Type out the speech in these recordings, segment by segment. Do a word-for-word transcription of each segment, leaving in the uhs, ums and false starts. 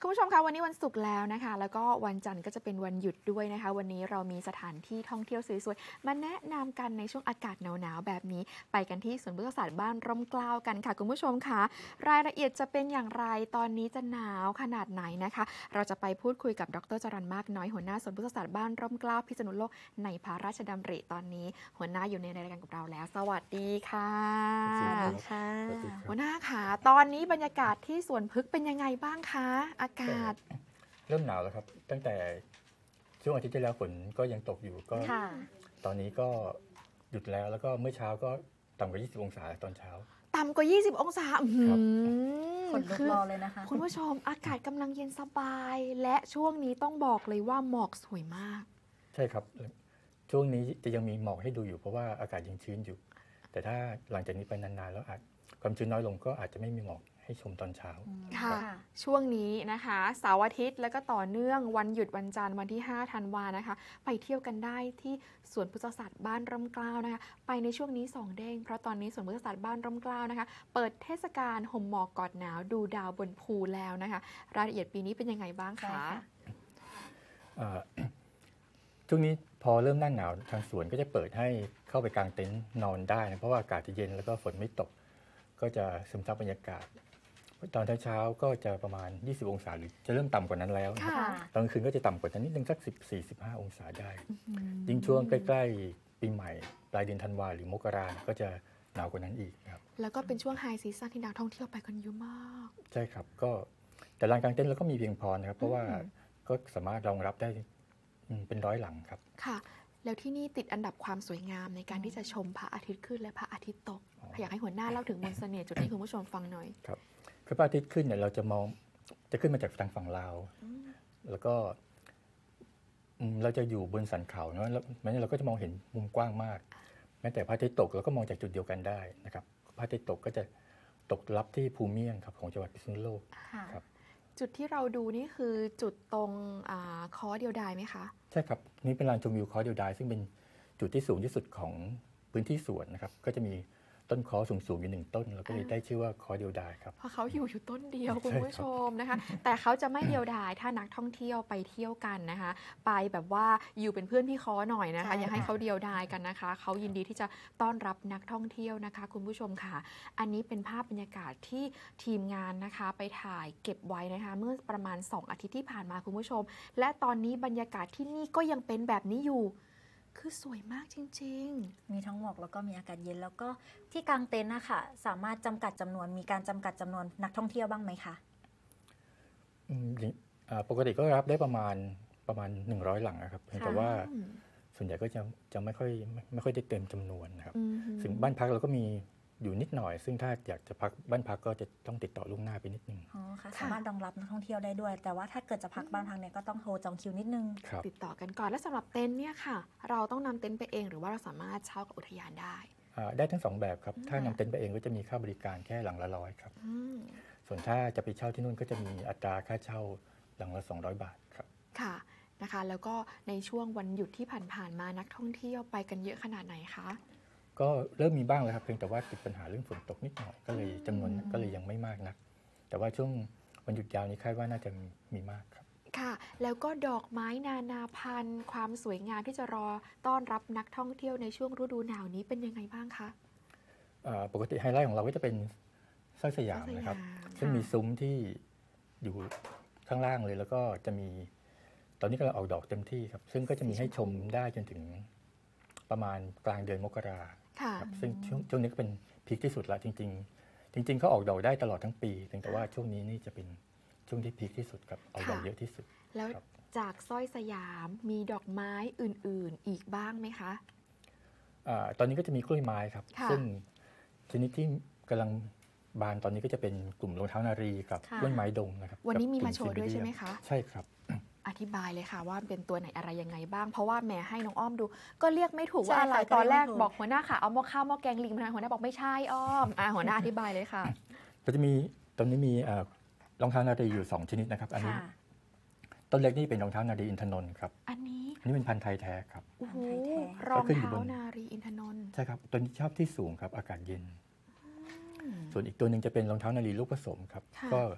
คุณผู้ชมคะวันนี้วันศุกร์แล้วนะคะแล้วก็วันจันทร์ก็จะเป็นวันหยุดด้วยนะคะวันนี้เรามีสถานที่ท่องเที่ยวสวยๆมาแนะนำกันในช่วงอากาศหนาวๆแบบนี้ไปกันที่สวนพฤกษศาสตร์บ้านร่มเกล้ากันค่ะคุณผู้ชมคะรายละเอียดจะเป็นอย่างไรตอนนี้จะหนาวขนาดไหนนะคะเราจะไปพูดคุยกับดรจรัญมากน้อยหัวหน้าสวนพฤกษศาสตร์บ้านร่มเกล้าพิษณุโลกในพระราชดำริตอนนี้หัวหน้าอยู่ในรายการกับเราแล้วสวัสดีค่ะสวัสดีค่ะหัวหน้าค่ะตอนนี้บรรยากาศที่สวนพฤกษ์เป็นยังไงบ้างคะอากาศเริ่มหนาวแล้วครับตั้งแต่ช่วงอาทิตย์ที่แล้วฝนก็ยังตกอยู่ก็ตอนนี้ก็หยุดแล้วแล้วก็เมื่อเช้าก็ต่ำกว่ายี่สิบองศาตอนเช้าต่ำกว่ายี่สิบองศาฝนลุกรอเลยนะคะคุณผู้ชมอากาศกำลังเย็นสบายและช่วงนี้ต้องบอกเลยว่าหมอกสวยมากใช่ครับช่วงนี้จะยังมีหมอกให้ดูอยู่เพราะว่าอากาศยังชื้นอยู่แต่ถ้าหลังจากนี้ไปนานๆแล้วอาจความชื้นน้อยลงก็อาจจะไม่มีหมอกให้ชมตอนเช้าค่ะช่วงนี้นะคะเสาร์อาทิตย์แล้วก็ต่อเนื่องวันหยุดวันจันทร์วันที่ห้าธันวานะคะไปเที่ยวกันได้ที่สวนพฤกษศาสตร์บ้านร่มเกล้านะคะไปในช่วงนี้สองเด้งเพราะตอนนี้สวนพฤกษศาสตร์บ้านร่มเกล้านะคะเปิดเทศกาลห่มหมอกกอดหนาวดูดาวบนภูแล้วนะคะรายละเอียดปีนี้เป็นยังไงบ้างคะช่วงนี้พอเริ่มหน้าหนาวทางสวนก็จะเปิดให้เข้าไปกางเต็นท์นอนได้นะเพราะว่าอากาศจะเย็นแล้วก็ฝนไม่ตกก็จะซึมซับบรรยากาศตอนเช้าก็จะประมาณยี่สิบองศาหรือจะเริ่มต่ำกว่านั้นแล้วตอนกลางคืนก็จะต่ำกว่านั้นนิดนึงสักสิบสี่ สิบห้าองศาได้ยิ่งช่วงใกล้ๆปีใหม่ปลายเดือนธันวาหรือมกราก็จะหนาวกว่านั้นอีกครับแล้วก็เป็นช่วงไฮซีซั่นที่นักท่องเที่ยวไปกันเยอะมากใช่ครับก็แต่ลานกางเต็นท์เราก็มีเพียงพอนะครับเพราะว่าก็สามารถรองรับได้เป็นร้อยหลังครับค่ะแล้วที่นี่ติดอันดับความสวยงามในการที่จะชมพระอาทิตย์ขึ้นและพระอาทิตย์ตกอยากให้หัวหน้าเล่าถึงมนต์เสน่ห์จุดให้คุณผู้ชมฟังหน่อยครับพระอาทิตย์ขึ้นเนี่ยเราจะมองจะขึ้นมาจากทางฝั่งลาวแล้วก็เราจะอยู่บนสันเขาเนาะแล้วมันเราก็จะมองเห็นมุมกว้างมากแม้แต่พระอาทิตย์ตกเราก็มองจากจุดเดียวกันได้นะครับพระอาทิตย์ตกก็จะตกลับที่ภูเมียงครับของจังหวัดพิษณุโลกครับจุดที่เราดูนี่คือจุดตรงค้อเดียวดายไหมคะใช่ครับนี่เป็นลานชมวิวค้อเดียวดายซึ่งเป็นจุดที่สูงที่สุดของพื้นที่สวนนะครับก็จะมีต้นค้อสูงๆอยู่หนึ่งต้นแล้วก็เลยได้ชื่อว่าค้อเดียวดายครับเพราะเขาอยู่อยู่ต้นเดียวคุณผู้ชมนะคะแต่เขาจะไม่เดียวดายถ้านักท่องเที่ยวไปเที่ยวกันนะคะไปแบบว่าอยู่เป็นเพื่อนพี่ค้อหน่อยนะคะอย่าให้เขาเดียวดายกันนะคะเขายินดีที่จะต้อนรับนักท่องเที่ยวนะคะคุณผู้ชมค่ะอันนี้เป็นภาพบรรยากาศที่ทีมงานนะคะไปถ่ายเก็บไว้นะคะเมื่อประมาณสองอาทิตย์ที่ผ่านมาคุณผู้ชมและตอนนี้บรรยากาศที่นี่ก็ยังเป็นแบบนี้อยู่คือสวยมากจริงๆมีทั้งหมอกแล้วก็มีอากาศเย็นแล้วก็ที่กางเต็นท์นะคะสามารถจำกัดจำนวนมีการจำกัดจำนวนนักท่องเที่ยวบ้างไหมคะปกติก็รับได้ประมาณประมาณหนึ่งร้อยหลังนะครับเพียงแต่ว่าส่วนใหญ่ก็จะจะไม่ค่อยไม่ค่อยได้เต็มจำนวนนะครับซึ่งบ้านพักเราก็มีอยู่นิดหน่อยซึ่งถ้าอยากจะพักบ้านพักก็จะต้องติดต่อล่วงหน้าไปนิดนึงอ๋อค่ะสามารถรองรับนักท่องเที่ยวได้ด้วยแต่ว่าถ้าเกิดจะพักบ้านพักเนี่ยก็ต้องโทรจองคิวนิดนึงติดต่อกันก่อนและสำหรับเต็นท์เนี่ยค่ะเราต้องนำเต็นท์ไปเองหรือว่าเราสามารถเช่ากับอุทยานได้ได้ทั้งสองแบบครับถ้านำเต็นท์ไปเองก็จะมีค่าบริการแค่หลังละร้อยครับส่วนถ้าจะไปเช่าที่นู่นก็จะมีอัตราค่าเช่าหลังละสองร้อยบาทครับค่ะนะคะแล้วก็ในช่วงวันหยุดที่ผ่านๆมานักท่องเที่ยวไปกันเยอะขนาดไหนคะก็เริ่มมีบ้างแล้วครับเพียงแต่ว่าติดปัญหาเรื่องฝนตกนิดหน่อยก็เลยจำนวนก็เลยยังไม่มากนักแต่ว่าช่วงวันหยุดยาวนี้คาดว่าน่าจะมีมากครับค่ะแล้วก็ดอกไม้นานาพันธุ์ความสวยงามที่จะรอต้อนรับนักท่องเที่ยวในช่วงฤดูหนาวนี้เป็นยังไงบ้างคะปกติไฮไลท์ของเราก็จะเป็นสร้อยสยามนะครับซึ่งมีซุ้มที่อยู่ข้างล่างเลยแล้วก็จะมีตอนนี้กำลังออกดอกเต็มที่ครับซึ่งก็จะมีให้ชมได้จนถึงประมาณกลางเดือนมกราครับซึ่งช่วงนี้ก็เป็นพีคที่สุดละจริงๆจริงๆเขาออกดอกได้ตลอดทั้งปีแต่ว่าช่วงนี้นี่จะเป็นช่วงที่พีคที่สุดครับออกดอกเยอะที่สุดแล้วจากสร้อยสยามมีดอกไม้อื่นๆอีกบ้างไหมคะตอนนี้ก็จะมีกล้วยไม้ครับซึ่งชนิดที่กำลังบานตอนนี้ก็จะเป็นกลุ่มรองเท้านารีกับกล้วยไม้ดงนะครับวันนี้มีมาโชว์ด้วยใช่ไหมคะใช่ครับอธิบายเลยค่ะว่าเป็นตัวไหนอะไรยังไงบ้างเพราะว่าแม่ให้น้องอ้อมดูก็เรียกไม่ถูกว่าอะไรตอนแรกบอกหัวหน้าค่ะเอาหม้อข้าวหม้อแกงลิงมาทานหัวหน้าบอกไม่ใช่อ้อมอ่าหัวหน้าอธิบายเลยค่ะก็จะมีตอนนี้มีรองเท้านารีอยู่สองชนิดนะครับอันนี้ต้นเล็กนี่เป็นรองเท้านารีอินทนนท์ครับอันนี้อันนี้เป็นพันธุ์ไทยแท้ครับโอ้โหรองเท้านารีอินทนนท์ใช่ครับตัวนี้ชอบที่สูงครับอากาศเย็นส่วนอีกตัวหนึ่งจะเป็นรองเท้านารีลูกผสมครับก็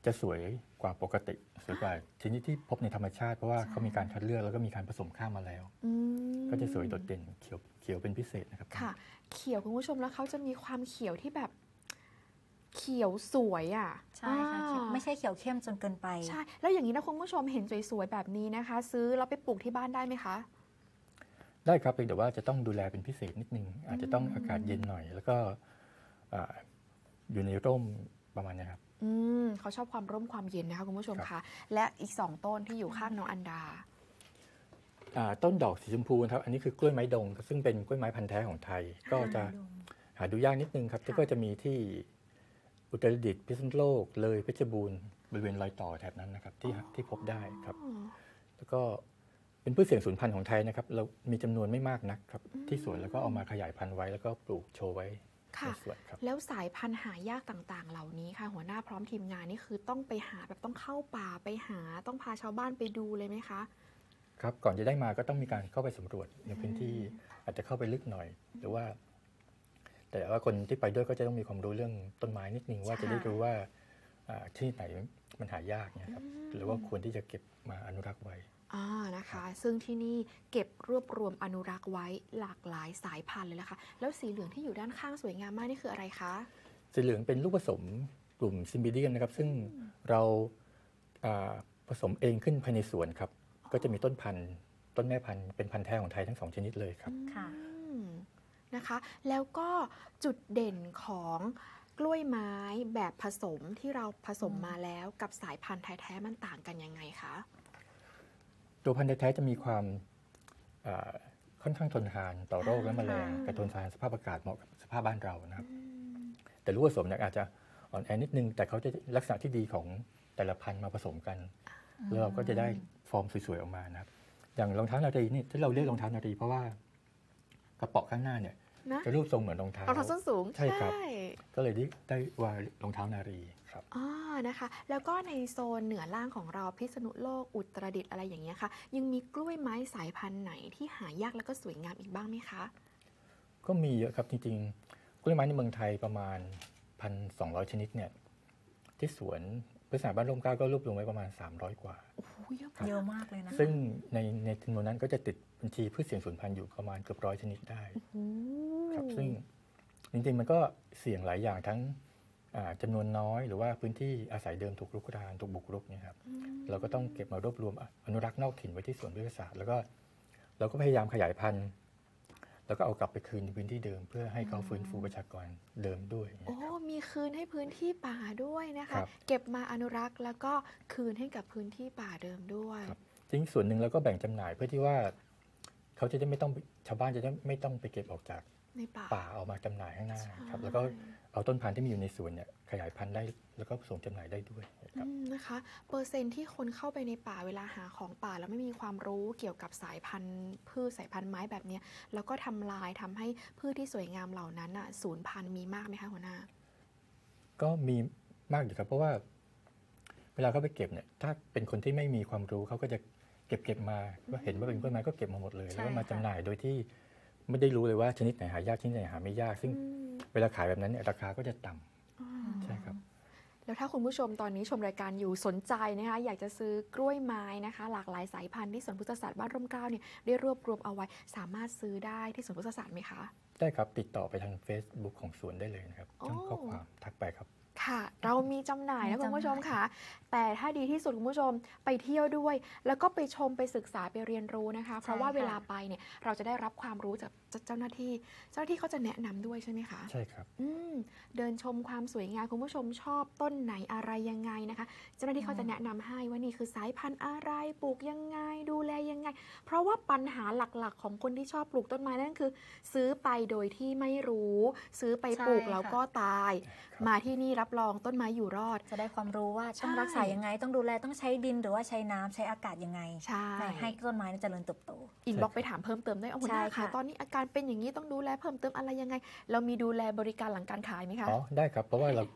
จะสวยกว่าปกติสวยกว่าชนิดที่พบในธรรมชาติเพราะว่าใช่เขามีการคัดเลือกแล้วก็มีการผสมข้ามมาแล้วอืมก็จะสวยโดดเด่นเขียวเขียวเป็นพิเศษนะครับค่ะ เขียวคุณผู้ชมแล้วเขาจะมีความเขียวที่แบบเขียวสวยอ่ะใช่ค่ะเขียวอ่าไม่ใช่เขียวเข้มจนเกินไปใช่ แล้วอย่างนี้นะคุณผู้ชมเห็นสวยๆแบบนี้นะคะ ซื้อแล้วไปปลูกที่บ้านได้ไหมคะได้ครับเพียงแต่ว่าจะต้องดูแลเป็นพิเศษนิดนึง อาจจะต้องอากาศเย็นหน่อย แล้วก็อ่าอยู่ในร่มประมาณนี้ครับอืมเขาชอบความร่มความเย็นนะคะคุณผู้ชมครัคะบและอีกสองต้นที่อยู่ข้างน้องอันดาอ่าต้นดอกสีชมพูนะครับอันนี้คือกล้วยไม้ดงซึ่งเป็นกล้วยไม้พันธุ์แท้ของไทย ก็จะหาดูยากนิดนึงครับค่ะก็จะมีที่อุตรดิตถ์พิษณุโลกเลยเพชรบูรณ์บริเวณรอยต่อแถบนั้นนะครับที่ที่พบได้ครับ แล้วก็เป็นพืชเสี่ยงสูญพันธุ์ของไทยนะครับ เรามีจำนวนไม่มากนักครับ ที่สวนแล้วก็เอามาขยายพันธุ์ไว้ แล้วก็ปลูกโชว์ไว้ในค่ะสวนครับแล้วสายพันธุ์หายากต่างๆ เหล่านี้ค่ะ หัวหน้าพร้อมทีมงานนี่คือต้องไปหาแบบต้องเข้าป่าไปหาต้องพาชาวบ้านไปดูเลยไหมคะครับก่อนจะได้มาก็ต้องมีการเข้าไปสำรวจในพื้นที่อาจจะเข้าไปลึกหน่อย หรือว่า แต่ว่าคนที่ไปด้วยก็จะต้องมีความรู้เรื่องต้นไม้นิดนึงว่าใช่จะได้รู้ว่าอ่าที่ไหนมันหายากเนี่ยครับหรือว่าควรที่จะเก็บมาอนุรักษ์ไว้อ่านะคะ ซึ่งที่นี่เก็บรวบรวมอนุรักษ์ไว้หลากหลายสายพันธุ์เลยละค่ะ แล้วสีเหลืองที่อยู่ด้านข้างสวยงามมากนี่คืออะไรคะสีเหลืองเป็นลูกผสมกลุ่มซิมบิเดียมนะครับ ซึ่งเราอ่าผสมเองขึ้นภายในสวนครับ ก็จะมีต้นพันธุ์ต้นแม่พันธุ์เป็นพันธุ์แท้ของไทยทั้งสองชนิดเลยครับค่ะอืมนะคะ แล้วก็จุดเด่นของกล้วยไม้แบบผสมที่เราผสมมาแล้วกับสายพันธุ์แท้ๆมันต่างกันยังไงคะตัวพันธุ์แท้ๆจะมีความอ่าค่อนข้างทนทานต่อโรคและแมลงค่ะแต่ทนทานสภาพอากาศเหมาะกับสภาพบ้านเรานะครับ แต่ลูกผสมเนี่ยอาจจะอ่อนแอนิดนึง แต่เขาจะลักษณะที่ดีของแต่ละพันธุ์มาผสมกัน แล้วเราก็จะได้ฟอร์มสวยๆออกมานะครับ อย่างรองเท้านารีนี่ที่เราเรียกรองเท้านารีเพราะว่ากระเป๋าข้างหน้าเนี่ยนะจะรูปทรงเหมือนรองเท้ารองเท้าส้นสูงใช่ครับ ก็เลยได้ได้ว่ารองเท้านารีครับอ่านะคะ แล้วก็ในโซนเหนือล่างของเราพิษณุโลกอุตรดิตถ์อะไรอย่างเงี้ยค่ะ ยังมีกล้วยไม้สายพันธุ์ไหนที่หายากแล้วก็สวยงามอีกบ้างไหมคะก็มีเยอะครับจริงๆกล้วยไม้ในเมืองไทยประมาณ หนึ่งพันสองร้อย ชนิดเนี่ยที่สวนพฤกษาบ้านร่มเกล้าก็รวบรวมไว้ประมาณ สามร้อย กว่าโอ้โหเยอะเยอะมากเลยนะซึ่งในในจำนวนนั้นก็จะติดบัญชีพืชเสี่ยงสูญพันธุ์อยู่ประมาณเกือบร้อยชนิดได้โอ้โหครับซึ่งจริงๆมันก็เสี่ยงหลายอย่างทั้งอ่าจำานวนน้อยหรือว่าพื้นที่อาศัยเดิมถูกรุกรานถูกบุกรุกเนี่ยครับเราก็ต้องเก็บมารวบรวมอนุรักษ์นอกถิ่นไว้ที่สวนพฤกษศาสตร์แล้วก็เราก็พยายามขยายพันธุ์ แล้วก็เอากลับไปคืนในพื้นที่เดิม เพื่อให้เขาฟื้นฟูประชากรเดิมด้วยโอ้ มีคืนให้พื้นที่ป่าด้วยนะครัคะบเก็บมาอนุรักษ์แล้วก็คืนให้กับพื้นที่ป่าเดิมด้วยครับจริงส่วนหนึ่งเราก็แบ่งจำหน่ายเพื่อที่ว่าเขาจะได้ไม่ต้องชาวบ้านจะได้ไม่ต้องไปเก็บออกจากในป่าป่าเอามาจำหน่ายข้างหน้าใช่ครับแล้วก็เอาต้นพันธุ์ที่มีอยู่ในสวนเนี่ยขยายพันธุ์ได้แล้วก็ส่งจำหน่ายได้ด้วยคอืรับมนะคะ เปอร์เซ็นต์ที่คนเข้าไปในป่าเวลาหาของป่าแล้วไม่มีความรู้เกี่ยวกับสายพันธุ์พืชสายพันธุ์ไม้แบบเนี้ยแล้วก็ทำลายทำให้พืชที่สวยงามเหล่านั้นอ่ะสูญพันธุ์มีมากไหมคะหัวหน้าก็มีมากอยู่ครับเพราะว่าเวลาเขาไปเก็บเนี่ยถ้าเป็นคนที่ไม่มีความรู้เขาก็จะเก็บเก็บมาว่าเห็นว่าเป็นกล้วยไม้ก็เก็บมาหมดเลยใช่แล้วก็มาค่ะจำหน่ายโดยที่ไม่ได้รู้เลยว่าชนิดไหนหายากชนิดไหนหาไม่ยาก ซึ่งอืมเวลาขายแบบนั้นเนี่ยราคาก็จะต่ำอ่าใช่ครับแล้วถ้าคุณผู้ชมตอนนี้ชมรายการอยู่สนใจนะคะอยากจะซื้อกล้วยไม้นะคะ หลากหลายสายพันธุ์ที่สวนพฤกษศาสตร์บ้านร่มเกล้าเนี่ยได้รวบรวมเอาไว้สามารถซื้อได้ที่สวนพฤกษศาสตร์ไหมคะได้ครับติดต่อไปทาง Facebook ของสวนได้เลยนะครับโอ้ช่องข้อความทักไปครับค่ะ เรามีจำหน่ายมีนะคุณผู้ชมจำหน่ายค่ะ แต่ถ้าดีที่สุดคุณผู้ชมไปเที่ยวด้วย แล้วก็ไปชมไปศึกษาไปเรียนรู้นะคะ เพราะว่าเวลาไปเนี่ยเราจะได้รับความรู้จากเจ้าหน้าที่ เจ้าหน้าที่เขาจะแนะนำด้วยใช่ไหมคะใช่ครับอืมเดินชมความสวยงามคุณผู้ชมชอบต้นไหนอะไรยังไงนะคะ เจ้าหน้าที่เขาจะแนะนำให้ว่านี่คือสายพันธุ์อะไรปลูกยังไงดูแลยังไง เพราะว่าปัญหาหลักๆ ของคนที่ชอบปลูกต้นไม้นั่นคือ ซื้อไปโดยที่ไม่รู้ ซื้อไปปลูกใช่แล้วค่ะก็ตายครับมาที่นี่รับรองต้นไม้อยู่รอดจะได้ความรู้ว่าต้องใช่รักษายังไง ต้องดูแลต้องใช้ดินหรือว่าใช้น้ำใช้อากาศยังไงใช่ให้ต้นไม้เจริญเติบโตอินบ็อกไปถามเพิ่มเติมได้เอาหัวหน้าใช่ค่ะค่ะตอนนี้อาการเป็นอย่างนี้ต้องดูแลเพิ่มเติมอะไรยังไง เรามีดูแลบริการหลังการขายไหมคะอ๋อได้ครับ เพราะว่าเรา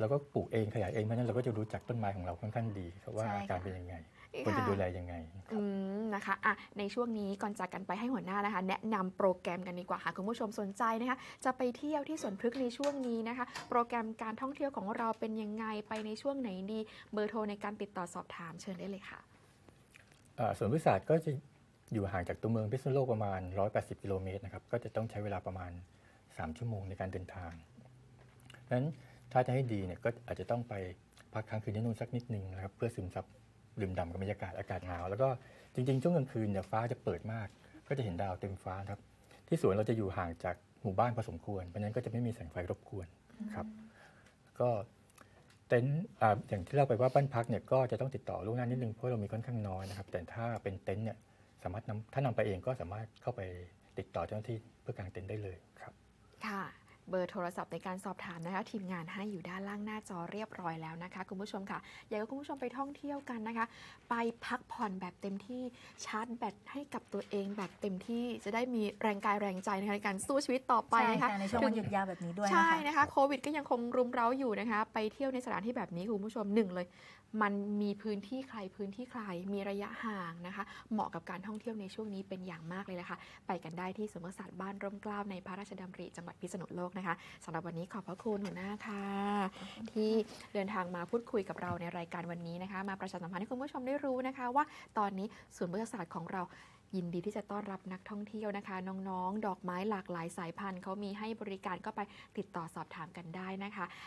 เราก็ปลูกเองขยายเองเพราะฉะนั้นเราก็จะรู้จักต้นไม้ของเราค่อนข้างดีครับว่าใช่อาการค่ะเป็นยังไงควรจะดูแลยังไงครับอืมนะคะอ่ะในช่วงนี้ก่อนจากกันไปให้หัวหน้านะคะ แนะนำโปรแกรมกันดีกว่าค่ะคุณผู้ชมสนใจนะคะจะไปเที่ยวที่สวนพฤกษ์ในช่วงนี้นะคะ โปรแกรมการท่องเที่ยวของเราเป็นยังไงไปในช่วงไหนดีเบอร์โทรในการติดต่อสอบถามเชิญได้เลยค่ะอ่าสวนพฤกษศาสตร์ก็จะอยู่ห่างจากตัวเมืองพิษณุโลกประมาณหนึ่งร้อยแปดสิบกิโลเมตรนะครับก็จะต้องใช้เวลาประมาณสามชั่วโมงในการเดินทางดังนั้นถ้าจะให้ดีเนี่ยก็อาจจะต้องไปพักค้างคืนที่นู่นสักนิดนึงนะครับเพื่อซึมซับดื่มด่ำกับบรรยากาศอากาศหนาวแล้วก็จริงๆช่วงกลางคืนเนี่ยฟ้าจะเปิดมากก็จะเห็นดาวเต็มฟ้าครับที่สวนเราจะอยู่ห่างจากหมู่บ้านพอสมควรเพราะฉะนั้นก็จะไม่มีแสงไฟรบกวนครับก็เต็นท์อ่าอย่างที่เราไปว่าบ้านพักเนี่ยก็จะต้องติดต่อล่วงหน้านิดนึงเพราะเรามีค่อนข้างน้อยนะครับแต่ถ้าเป็นเต็นท์เนี่ยสามารถนำถ้านำไปเองก็สามารถเข้าไปติดต่อเจ้าหน้าที่เพื่อกางเต็นท์ได้เลยครับค่ะเบอร์โทรศัพท์ในการสอบถามนะคะทีมงานให้อยู่ด้านล่างหน้าจอเรียบร้อยแล้วนะคะคุณผู้ชมค่ะอยากให้คุณผู้ชมไปท่องเที่ยวกันนะคะ ไปพักผ่อนแบบเต็มที่ชาร์จแบตให้กับตัวเองแบบเต็มที่จะได้มีแรงกายแรงใจนะคะในการสู้ชีวิตต่อไปใช่นะคะค่ะในช่วงวันหยุดยาวแบบนี้ด้วยใช่นะคะนะคะโควิดก็ยังคงรุมเร้าอยู่นะคะ ไปเที่ยวในสถานที่แบบนี้คุณผู้ชมหนึ่งเลย มันมีพื้นที่ใครพื้นที่ใครมีระยะห่างนะคะ เหมาะกับการท่องเที่ยวในช่วงนี้เป็นอย่างมากเลยละค่ะไปกันได้ที่สวนพฤกษศาสตร์บ้านร่มเกล้าในพระราชดำริจังหวัดพิษณุโลกนะคะสำหรับวันนี้ขอบพระคุณหัวหน้าค่ะ ที่เดินทางมาพูดคุยกับเราในรายการวันนี้นะคะ มาประชาสัมพันธ์ให้คุณผู้ชมได้รู้นะคะ ว่าตอนนี้สวนพฤกษศาสตร์ของเรายินดีที่จะต้อนรับนักท่องเที่ยวนะคะ น้องๆ ดอกไม้หลากหลายสายพันธุ์เขามีให้บริการก็ไปติดต่อสอบถามกันได้นะคะ